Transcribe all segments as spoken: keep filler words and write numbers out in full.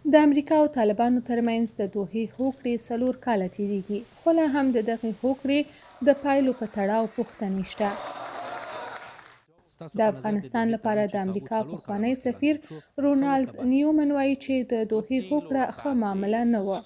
د امریکا او طالبانو ترمنځ د دوحې هوکړې څلور کاله تېرېږي، خو لا هم د دغې هوکړې د پایلو په تړاو پوښتنې شته. د افغانستان لپاره د امریکا پخوانی سفیر رونالډ نیومن وایي چې د دوحې هوکړه ښه معامله نه وه.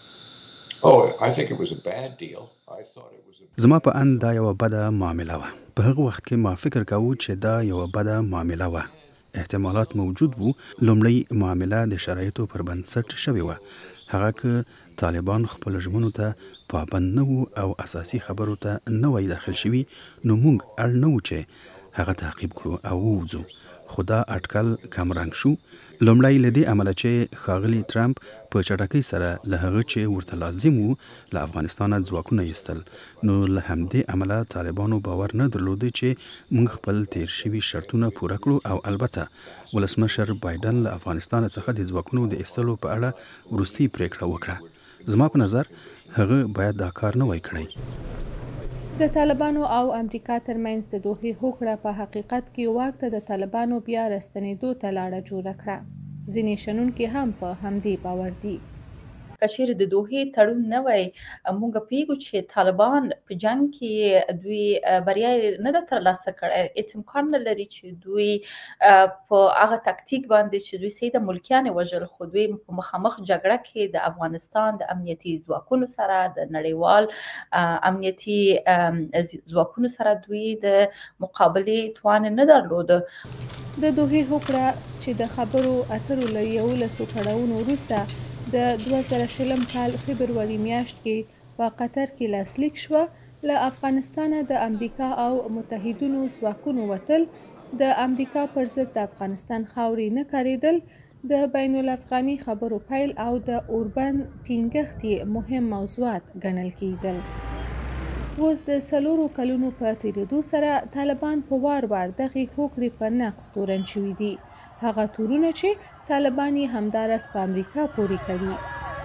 زما په اند دا یوه بده معامله وه. په هغه وخت کې ما فکر کاوه چې دا یوه بده معامله وه. احتمالات موجود وو. لومړی معامله د شرایطو پر بنسټ شوې وه. هغه که طالبان خپل ژمنو ته پابند نه وو او اساسي خبرو ته نه وای داخل شوي، نو موږ اړ نه وو چې هغه تعقیب کړو او ووځو. خو دا اټکل کمرنګ شو. لومړی له دې امله چې ښاغلي ټرمپ په چټکۍ سره له هغه چې ورته لازم وو له افغانستانه ځواکونه ایستل، نو له همدې امله طالبانو باور نه درلوده چې موږ خپل تیر شوي شرطونه پوره کړو او البته ولسمشر بایدن له افغانستان څخه د ځواکونو د ایستلو په اړه وروستۍ پریکړه وکړه. زما په نظر هغه باید دا کار نه وای کړی. د طالبانو او امریکا ترمنځ د دوحې هوکړه په حقیقت کې واک ته د طالبانو بیا راستنېدو ته لاره جوړه کړه. ځینې شنونکي هم په همدې باور دي. که چیرې د دوحې تړون نه وای، موږ پوهېږو چې طالبان په جنګ کې دوی بریا نه ده ترلاسه کړې. هېڅ امکان نه لري چې دوی په هغه تکتیک باندې چې دوی سید ملکیان یې وژل، خو دوی په مخامخ جګړه کې د افغانستان د امنیتي ځواکونو سره، د نړیوال امنیتي ځواکونو سره دوی د مقابلې توان نه درلوده. د دوحې هوکړه چې د خبرو اترو له یولسو پړاوونو وروسته د دوه زره شلم کال فبروري میاشت کې په قطر کې لاسلیک شوه، له افغانستانه د امریکا او متحدینو ځواکونو وتل، د امریکا پر ضد د افغانستان خاورې نه کارېدل، د بین الافغاني خبرو پیل او د اوربند ټینګښت یې مهم موضوعات ګڼل کېدل. اوس د څلورو کلونو په تېرېدو سره طالبان په وار وار دغې هوکړې په نقض تورن شوي دي. هغه تورونه چې طالبان یې همداراز په امریکا پورې کوي.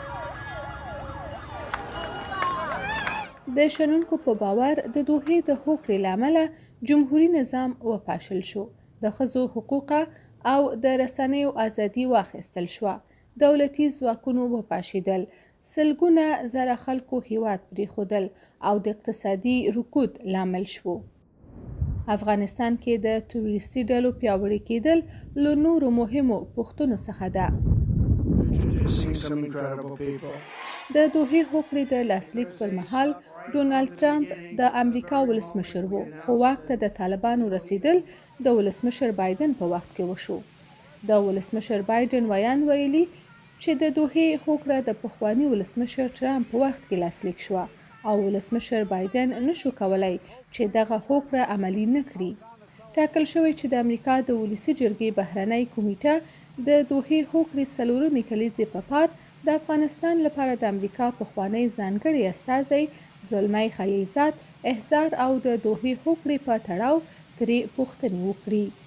د شنونکو په باور د دوحې د هوکړې له امله جمهوري نظام وپاشل شو، د ښځو حقوق او د رسنیو ازادي واخیستل شوه، دولتي ځواکونو وپاشېدل، سلګونه زره خلکو هیواد پرېښودل او د اقتصادي رکود لامل شو. افغانستان کې د تروریستي ډلو پیاوړي کېدل له نورو مهمو پوښتنو څخه ده. د دوحې هوکړې د لاسلیک پر مهال ډونالډ ټرمپ د امریکا ولسمشر و، خو واک ته د طالبانو رسیدل د ولسمشر بایدن په وخت کې وشو. د ولسمشر بایدن ویان ویلي چې د دوحې هوکړه د پخواني ولسمشر ټرمپ په وخت کې لاسلیک شوه او ولسمشر بایدن نشو کولای چې دغه هوکړه عملي نه کړي. ټاکل شوی چې د امریکا د ولسي جرګې بهرنۍ کمیټه د دوحې هوکړې څلورمې کلیزې په پار د افغانستان لپاره د امریکا پخوانی ځانګړی استازی زلمی خلیلزاد احضار او د دوحې هوکړې په تړاو ترې پوښتنې وکړي.